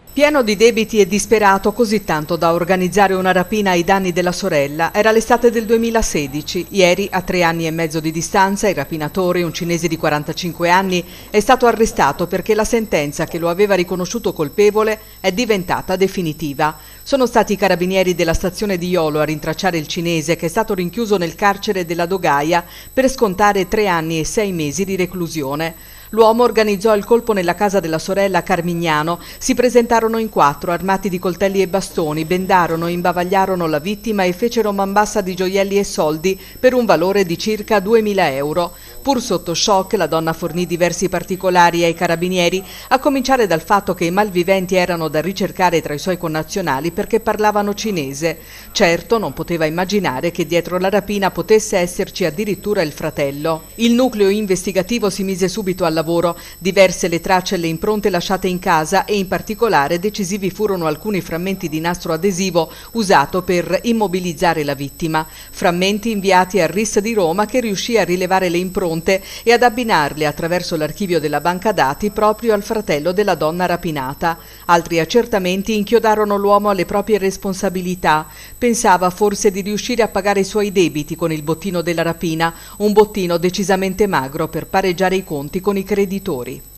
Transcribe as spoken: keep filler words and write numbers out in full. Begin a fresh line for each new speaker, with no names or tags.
Pieno di debiti e disperato così tanto da organizzare una rapina ai danni della sorella, era l'estate del duemilasedici. Ieri, a tre anni e mezzo di distanza, il rapinatore, un cinese di quarantacinque anni, è stato arrestato perché la sentenza che lo aveva riconosciuto colpevole è diventata definitiva. Sono stati i carabinieri della stazione di Jolo a rintracciare il cinese, che è stato rinchiuso nel carcere della Dogaia per scontare tre anni e sei mesi di reclusione. L'uomo organizzò il colpo nella casa della sorella a Carmignano. Si presentarono in quattro, armati di coltelli e bastoni, bendarono e imbavagliarono la vittima e fecero man bassa di gioielli e soldi per un valore di circa duemila euro. Pur sotto shock, la donna fornì diversi particolari ai carabinieri, a cominciare dal fatto che i malviventi erano da ricercare tra i suoi connazionali perché parlavano cinese. Certo, non poteva immaginare che dietro la rapina potesse esserci addirittura il fratello. Il nucleo investigativo si mise subito alla lavoro, diverse le tracce e le impronte lasciate in casa e in particolare decisivi furono alcuni frammenti di nastro adesivo usato per immobilizzare la vittima, frammenti inviati al R I S di Roma che riuscì a rilevare le impronte e ad abbinarle attraverso l'archivio della banca dati proprio al fratello della donna rapinata. Altri accertamenti inchiodarono l'uomo alle proprie responsabilità. Pensava forse di riuscire a pagare i suoi debiti con il bottino della rapina, un bottino decisamente magro per pareggiare i conti con i creditori.